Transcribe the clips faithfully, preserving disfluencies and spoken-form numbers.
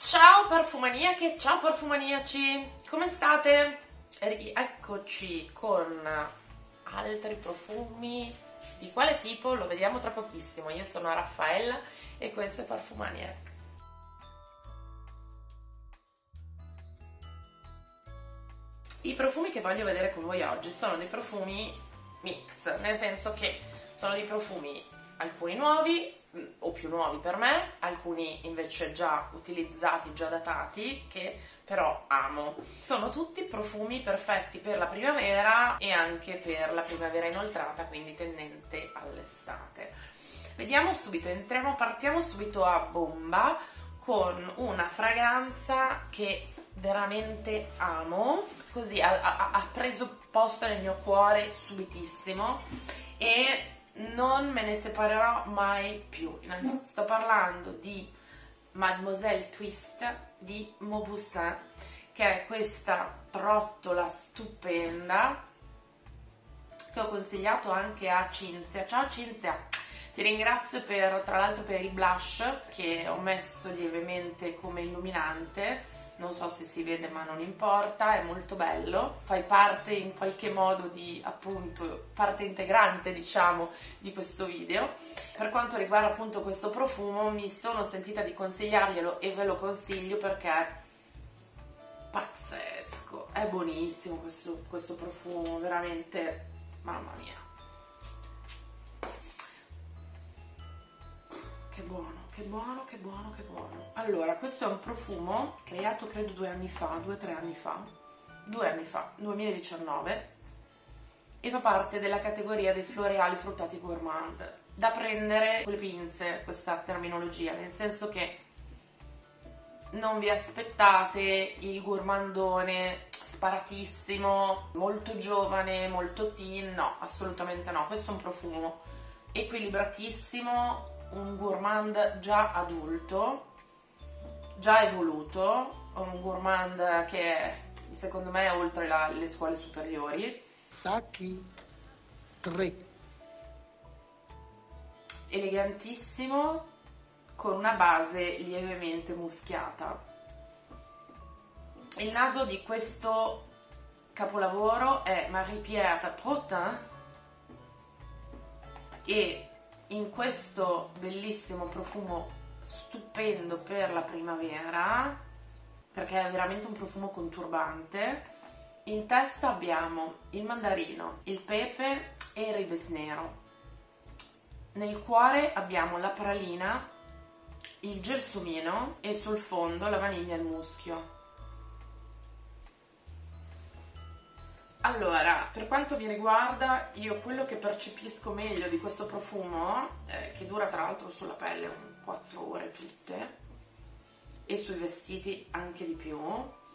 Ciao perfumaniache, ciao perfumaniaci, come state? Eccoci con altri profumi. Di quale tipo? Lo vediamo tra pochissimo. Io sono Raffaella e questo è Perfumaniac. I profumi che voglio vedere con voi oggi sono dei profumi mix, nel senso che sono dei profumi alcuni nuovi o più nuovi per me, alcuni invece già utilizzati, già datati, che però amo. Sono tutti profumi perfetti per la primavera e anche per la primavera inoltrata, quindi tendente all'estate. Vediamo subito, entriamo, partiamo subito a bomba con una fragranza che veramente amo, così ha, ha, ha preso posto nel mio cuore subitissimo e non me ne separerò mai più. Sto parlando di Mademoiselle Twist di Mauboussin, che è questa trottola stupenda che ho consigliato anche a Cinzia. Ciao Cinzia, ti ringrazio per, tra l'altro, per il blush che ho messo lievemente come illuminante. Non so se si vede, ma non importa, è molto bello, fai parte in qualche modo di, appunto, parte integrante, diciamo, di questo video. Per quanto riguarda appunto questo profumo, mi sono sentita di consigliarglielo e ve lo consiglio perché è pazzesco, è buonissimo questo, questo profumo, veramente, mamma mia. Che buono, che buono, che buono, che buono. Allora, questo è un profumo creato credo due anni fa, due o tre anni fa, due anni fa, duemiladiciannove, e fa parte della categoria dei floreali fruttati gourmand. Da prendere con le pinze questa terminologia, nel senso che non vi aspettate il gourmandone sparatissimo, molto giovane, molto teen, no, assolutamente no. Questo è un profumo equilibratissimo, un gourmand già adulto, già evoluto, un gourmand che secondo me è oltre la, le scuole superiori. Sacchi tre. Elegantissimo, con una base lievemente muschiata. Il naso di questo capolavoro è Marie-Pierre Protin e in questo bellissimo profumo stupendo per la primavera, perché è veramente un profumo conturbante, in testa abbiamo il mandarino, il pepe e il ribes nero. Nel cuore abbiamo la pralina, il gelsomino e sul fondo la vaniglia e il muschio. Allora, per quanto mi riguarda, io quello che percepisco meglio di questo profumo, eh, che dura tra l'altro sulla pelle un quattro ore tutte, e sui vestiti anche di più,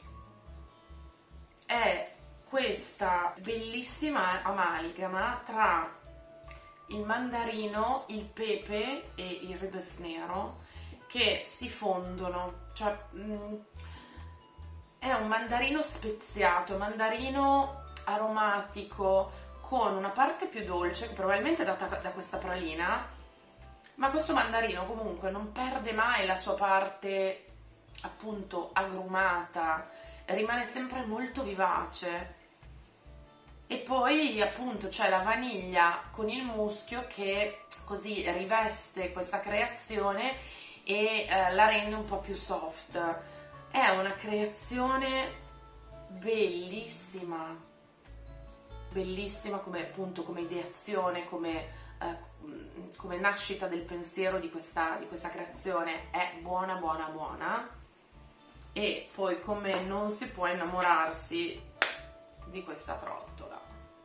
è questa bellissima amalgama tra il mandarino, il pepe e il ribes nero che si fondono. Cioè, mh, è un mandarino speziato, un mandarino aromatico con una parte più dolce che probabilmente è data da questa pralina, ma questo mandarino comunque non perde mai la sua parte appunto agrumata, rimane sempre molto vivace. E poi appunto c'è la vaniglia con il muschio che così riveste questa creazione e eh, la rende un po' più soft. È una creazione bellissima, bellissima come appunto come ideazione, come, eh, come nascita del pensiero di questa, di questa creazione. È buona buona buona, e poi come non si può innamorarsi di questa trottola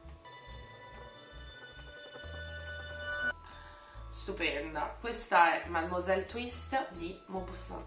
stupenda. Questa è Mademoiselle Twist di Mauboussin.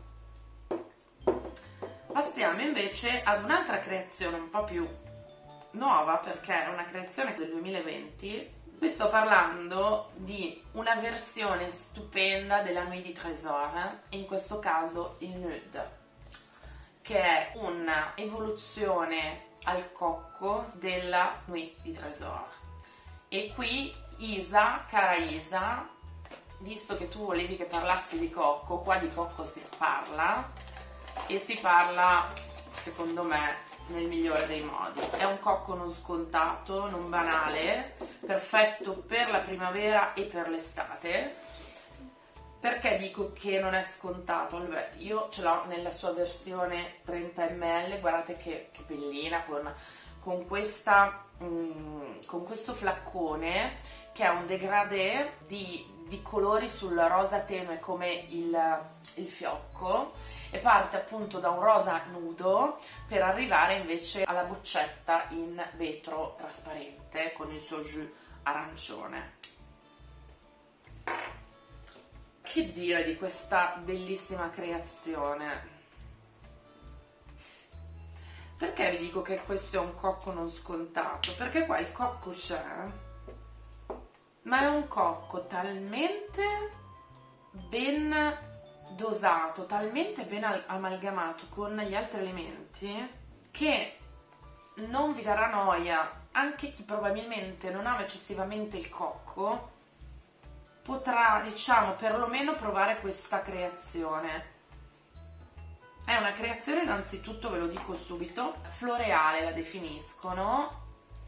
Passiamo invece ad un'altra creazione un po' più nuova, perché è una creazione del duemilaventi. Qui sto parlando di una versione stupenda della Nuit du Trésor, in questo caso il Nude, che è un'evoluzione al cocco della Nuit du Trésor. E qui Isa, cara Isa, visto che tu volevi che parlassi di cocco, qua di cocco si parla, e si parla, secondo me, nel migliore dei modi. È un cocco non scontato, non banale, perfetto per la primavera e per l'estate. Perché dico che non è scontato? Allora, io ce l'ho nella sua versione trenta millilitri, guardate che, che bellina, con, con, questa, mm, con questo flaccone che ha un degradé di, di colori sul rosa tenue come il, il fiocco, e parte appunto da un rosa nudo per arrivare invece alla boccetta in vetro trasparente con il suo jus arancione. Che dire di questa bellissima creazione? Perché vi dico che questo è un cocco non scontato? Perché qua il cocco c'è, ma è un cocco talmente ben dosato, talmente ben amalgamato con gli altri elementi che non vi darà noia. Anche chi probabilmente non ama eccessivamente il cocco potrà, diciamo, perlomeno provare questa creazione. È una creazione, innanzitutto ve lo dico subito, floreale la definiscono,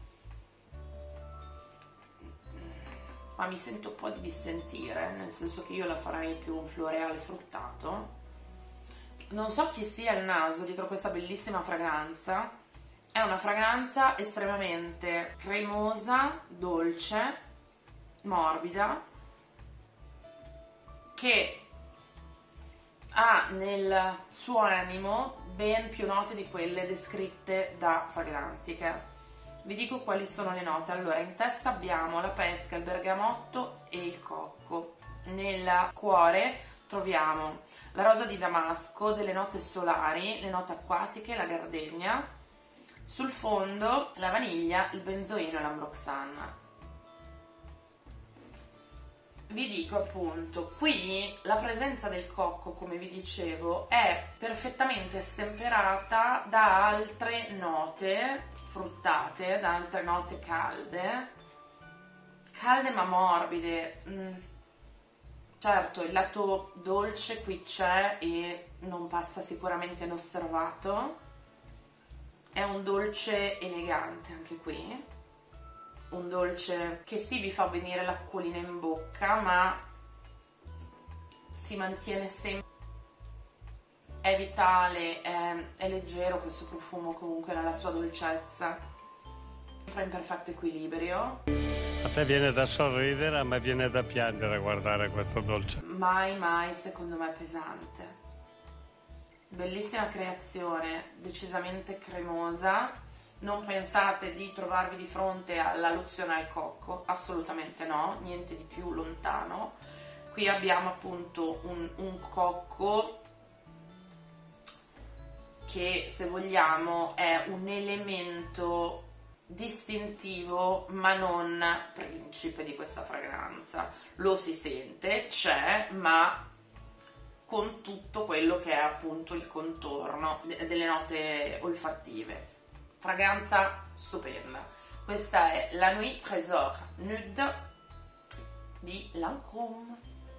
ma mi sento un po' di dissentire, nel senso che io la farei più un floreale fruttato. Non so chi sia il naso dietro questa bellissima fragranza. È una fragranza estremamente cremosa, dolce, morbida, che ha nel suo animo ben più note di quelle descritte da Fragrantica. Vi dico quali sono le note. Allora, in testa abbiamo la pesca, il bergamotto e il cocco. Nel cuore troviamo la rosa di damasco, delle note solari, le note acquatiche, la gardenia. Sul fondo la vaniglia, il benzoino e l'ambroxan. Vi dico appunto, qui la presenza del cocco, come vi dicevo, è perfettamente stemperata da altre note fruttate, da altre note calde, calde ma morbide. Mm. Certo, il lato dolce qui c'è e non passa sicuramente inosservato. È un dolce elegante anche qui. Un dolce che sì, vi fa venire l'acquolina in bocca, ma si mantiene sempre, è vitale, è, è leggero questo profumo comunque nella sua dolcezza, sempre in perfetto equilibrio. A te viene da sorridere, a me viene da piangere a guardare questo dolce. Mai, mai secondo me pesante. Bellissima creazione, decisamente cremosa. Non pensate di trovarvi di fronte alla lozione al cocco, assolutamente no, niente di più lontano. Qui abbiamo appunto un, un cocco che, se vogliamo, è un elemento distintivo ma non principe di questa fragranza. Lo si sente, c'è, ma con tutto quello che è appunto il contorno delle note olfattive. Fragranza stupenda. Questa è la Nuit Trésor Nude di Lancôme.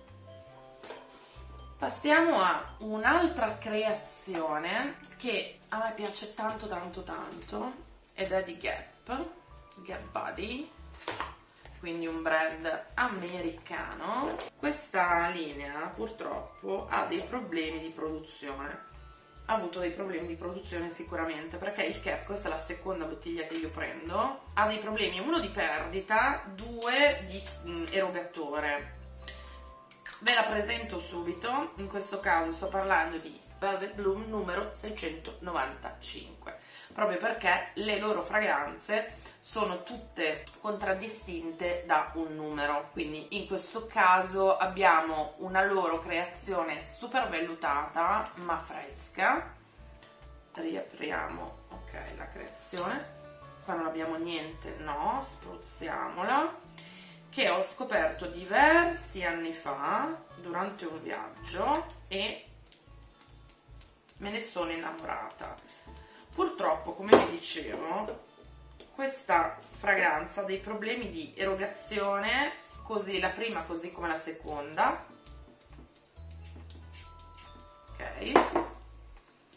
Passiamo a un'altra creazione che a me piace tanto tanto tanto ed è di Gap, Gap Body, quindi un brand americano. Questa linea purtroppo ha dei problemi di produzione. Ha avuto dei problemi di produzione sicuramente, perché il Cap, questa è la seconda bottiglia che io prendo, ha dei problemi, uno di perdita, due di mh, erogatore. Ve la presento subito. In questo caso sto parlando di Velvet Bloom numero seicentonovantacinque, proprio perché le loro fragranze sono tutte contraddistinte da un numero, quindi in questo caso abbiamo una loro creazione super vellutata ma fresca. Riapriamo, ok, la creazione, qua non abbiamo niente, no, spruzziamola, che ho scoperto diversi anni fa durante un viaggio e me ne sono innamorata. Purtroppo, come vi dicevo, questa fragranza ha dei problemi di erogazione, così la prima così come la seconda, ok,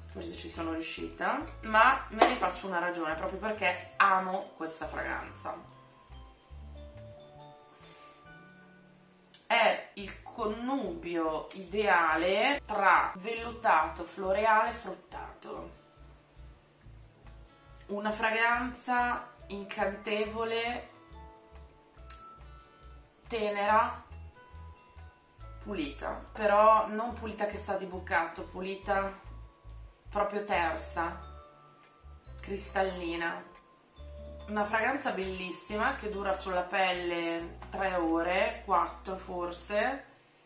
forse ci sono riuscita, ma me ne faccio una ragione proprio perché amo questa fragranza. È il connubio ideale tra vellutato, floreale e fruttato. Una fragranza incantevole, tenera, pulita, però non pulita che sa di bucato, pulita proprio tersa, cristallina. Una fragranza bellissima che dura sulla pelle tre ore, quattro forse,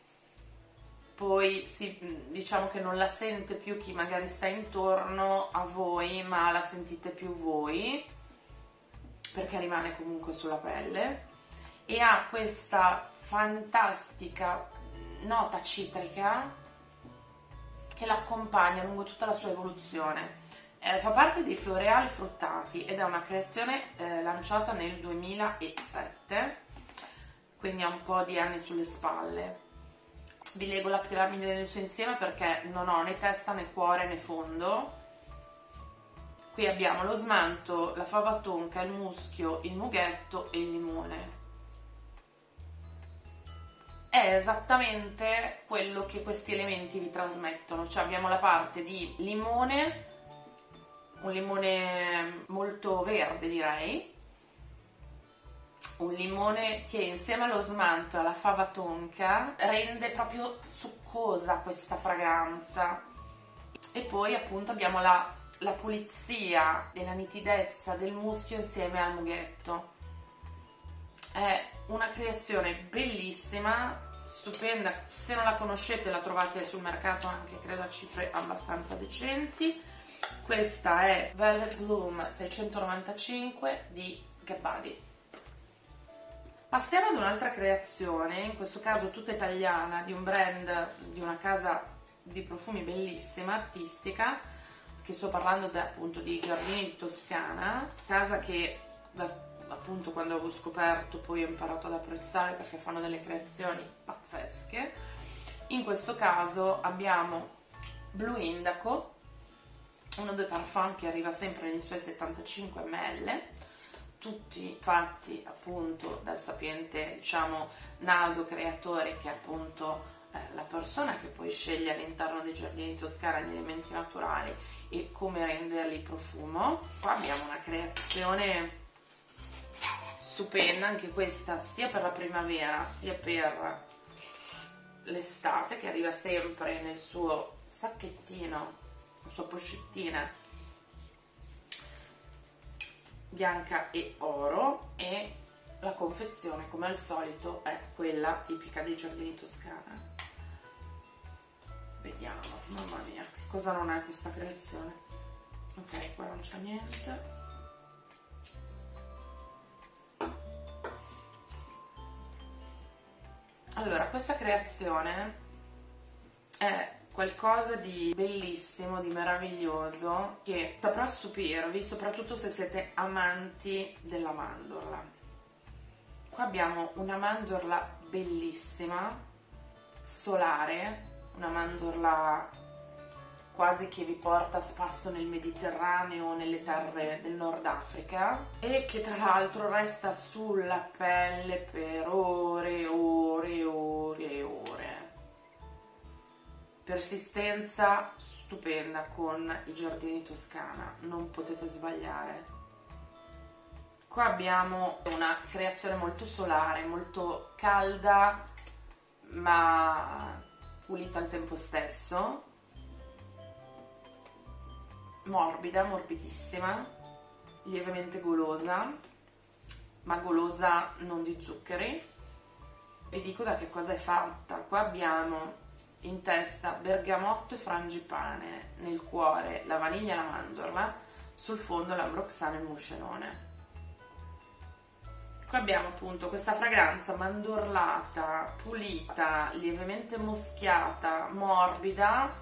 poi si, diciamo che non la sente più chi magari sta intorno a voi, ma la sentite più voi, perché rimane comunque sulla pelle, e ha questa fantastica nota citrica che l'accompagna lungo tutta la sua evoluzione. Eh, fa parte dei floreali fruttati ed è una creazione eh, lanciata nel duemilasette, quindi ha un po' di anni sulle spalle. Vi leggo la piramide nel suo insieme perché non ho né testa né cuore né fondo. Qui abbiamo lo smanto, la fava tonka, il muschio, il mughetto e il limone. È esattamente quello che questi elementi vi trasmettono, cioè abbiamo la parte di limone, un limone molto verde direi, un limone che insieme allo smanto e alla fava tonka rende proprio succosa questa fragranza, e poi appunto abbiamo la, la pulizia e la nitidezza del muschio insieme al mughetto. È una creazione bellissima, stupenda. Se non la conoscete la trovate sul mercato anche credo a cifre abbastanza decenti. Questa è Velvet Bloom seicentonovantacinque di Gabbadi. Passiamo ad un'altra creazione, in questo caso tutta italiana, di un brand, di una casa di profumi bellissima, artistica, che sto parlando da, appunto di Giardini di Toscana, casa che da appunto quando avevo scoperto poi ho imparato ad apprezzare perché fanno delle creazioni pazzesche. In questo caso abbiamo Blu Indaco, uno dei parfum che arriva sempre nei suoi settantacinque millilitri, tutti fatti appunto dal sapiente, diciamo, naso creatore, che è appunto eh, la persona che poi sceglie all'interno dei Giardini di Toscana gli elementi naturali e come renderli profumo. Qua abbiamo una creazione stupenda, anche questa sia per la primavera sia per l'estate, che arriva sempre nel suo sacchettino, la sua pochettina bianca e oro, e la confezione come al solito è quella tipica dei Giardini Toscana. Vediamo, mamma mia, che cosa non è questa creazione. Ok, qua non c'è niente. Allora, questa creazione è qualcosa di bellissimo, di meraviglioso, che saprà stupirvi, soprattutto se siete amanti della mandorla. Qua abbiamo una mandorla bellissima, solare, una mandorla quasi che vi porta a spasso nel Mediterraneo o nelle terre del Nord Africa, e che tra l'altro resta sulla pelle per ore, ore, ore e ore. Persistenza stupenda con i Giardini Toscana, non potete sbagliare. Qua abbiamo una creazione molto solare, molto calda ma pulita al tempo stesso, morbida, morbidissima, lievemente golosa, ma golosa non di zuccheri. Vi dico da che cosa è fatta. Qua abbiamo in testa bergamotto e frangipane, nel cuore la vaniglia e la mandorla, sul fondo l'ambroxano e il muscerone. Qua abbiamo appunto questa fragranza mandorlata, pulita, lievemente moschiata, morbida,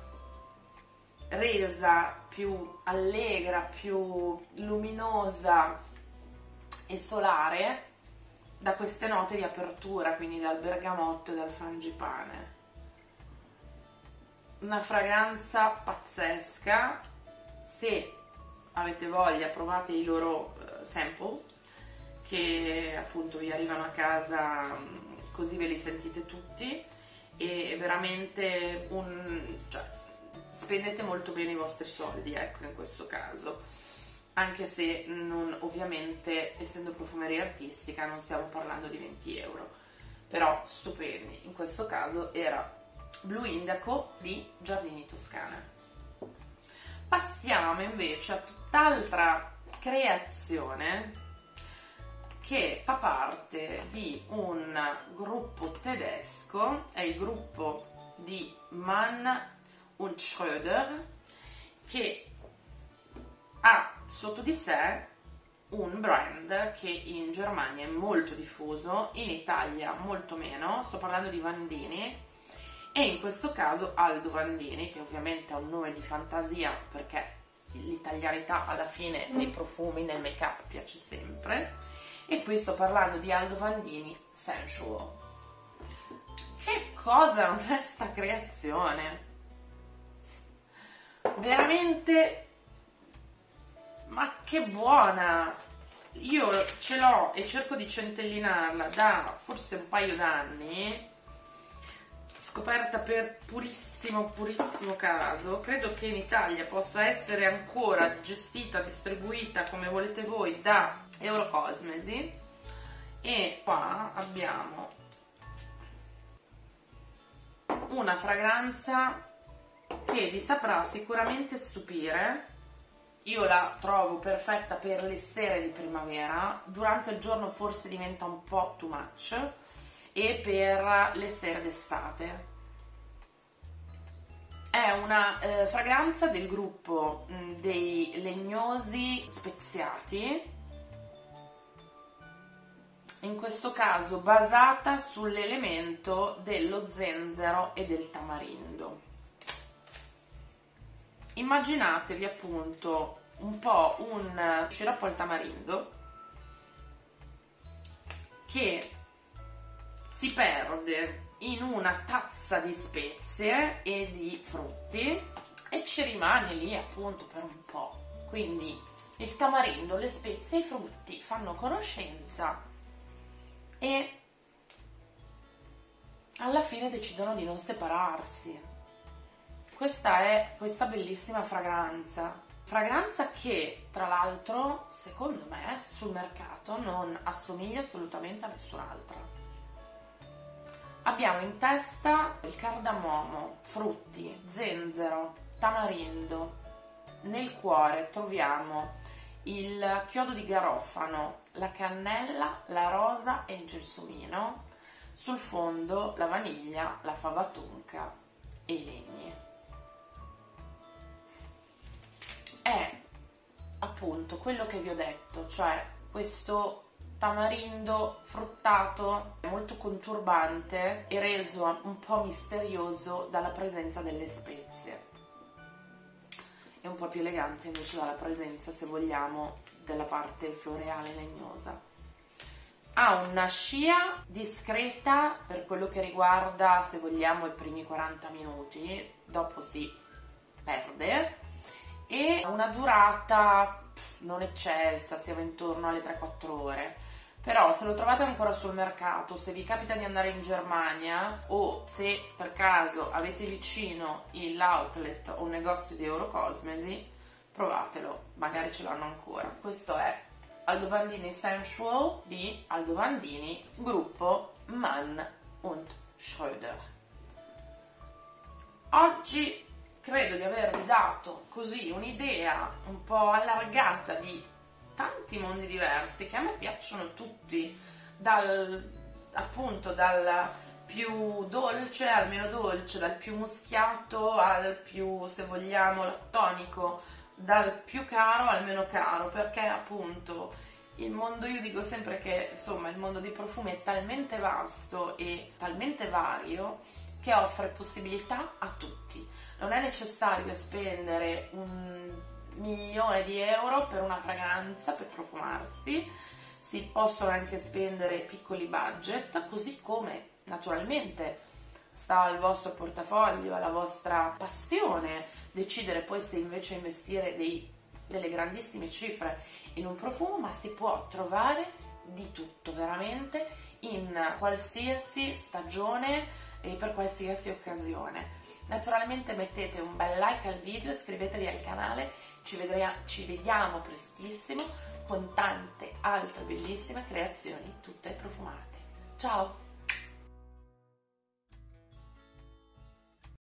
resa più allegra, più luminosa e solare da queste note di apertura, quindi dal bergamotto e dal frangipane. Una fragranza pazzesca, se avete voglia provate i loro uh, sample, che appunto vi arrivano a casa, così ve li sentite tutti, e veramente un, cioè, spendete molto bene i vostri soldi, ecco, in questo caso, anche se non, ovviamente, essendo profumeria artistica, non stiamo parlando di venti euro, però stupendi. In questo caso era Blu Indaco di Giardini Toscana. Passiamo invece a tutt'altra creazione che fa parte di un gruppo tedesco, è il gruppo di Mann und Schröder, che ha sotto di sé un brand che in Germania è molto diffuso, in Italia molto meno, sto parlando di Vandini, e in questo caso Aldo Vandini, che ovviamente ha un nome di fantasia perché l'italianità alla fine nei profumi, nel make up piace sempre, e qui sto parlando di Aldo Vandini Sensual. Che cosa onesta creazione, veramente, ma che buona! Io ce l'ho e cerco di centellinarla da forse un paio d'anni, scoperta per purissimo purissimo caso. Credo che in Italia possa essere ancora gestita, distribuita come volete voi da Eurocosmesi, e qua abbiamo una fragranza che vi saprà sicuramente stupire. Io la trovo perfetta per le sere di primavera, durante il giorno forse diventa un po' too much, e per le sere d'estate. È una eh, fragranza del gruppo mh, dei legnosi speziati, in questo caso basata sull'elemento dello zenzero e del tamarindo. Immaginatevi appunto un po' un sciroppo al tamarindo che si perde in una tazza di spezie e di frutti e ci rimane lì appunto per un po'. Quindi il tamarindo, le spezie e i frutti fanno conoscenza e alla fine decidono di non separarsi. Questa è questa bellissima fragranza, fragranza che tra l'altro secondo me sul mercato non assomiglia assolutamente a nessun'altra. Abbiamo in testa il cardamomo, frutti, zenzero, tamarindo, nel cuore troviamo il chiodo di garofano, la cannella, la rosa e il gelsomino, sul fondo la vaniglia, la fava tonka e i legni. È appunto quello che vi ho detto, cioè questo tamarindo fruttato molto conturbante e reso un po' misterioso dalla presenza delle spezie, e un po' più elegante invece dalla presenza, se vogliamo, della parte floreale legnosa. Ha una scia discreta per quello che riguarda, se vogliamo, i primi quaranta minuti, dopo si perde, e una durata non eccelsa, siamo intorno alle tre quattro ore. Però se lo trovate ancora sul mercato, se vi capita di andare in Germania o se per caso avete vicino l'outlet o un negozio di Eurocosmesi, provatelo, magari ce l'hanno ancora. Questo è Aldo Vandini Sensual di Aldo Vandini, gruppo Mann und Schröder. Oggi credo di avervi dato così un'idea un po' allargata di tanti mondi diversi che a me piacciono tutti, dal appunto dal più dolce al meno dolce, dal più muschiato al più, se vogliamo, tonico, dal più caro al meno caro, perché appunto il mondo, io dico sempre che insomma il mondo dei profumi è talmente vasto e talmente vario che offre possibilità a tutti. Non è necessario spendere un milione di euro per una fragranza per profumarsi, si possono anche spendere piccoli budget, così come naturalmente sta al vostro portafoglio, alla vostra passione decidere poi se invece investire dei, delle grandissime cifre in un profumo, ma si può trovare di tutto veramente in qualsiasi stagione e per qualsiasi occasione. Naturalmente mettete un bel like al video, iscrivetevi al canale, ci, vedria, ci vediamo prestissimo con tante altre bellissime creazioni tutte profumate. Ciao!